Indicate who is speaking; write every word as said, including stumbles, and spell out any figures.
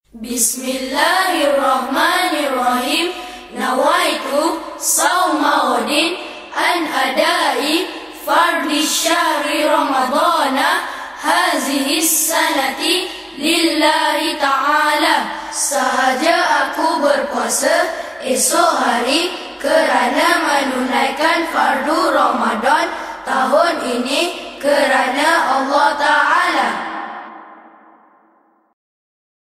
Speaker 1: Bismillahirrahmanirrahim. Nawaitu sawma ghadin an adai fardhi syahri ramadana hazihi sanati lillahi ta'ala. Sahaja aku berpuasa esok hari kerana menunaikan fardu Ramadan tahun ini